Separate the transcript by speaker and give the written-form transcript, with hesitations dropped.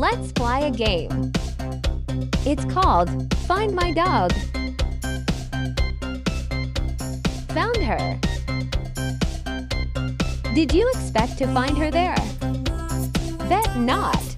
Speaker 1: Let's play a game. It's called Find My Dog. Found her. Did you expect to find her there? Bet not.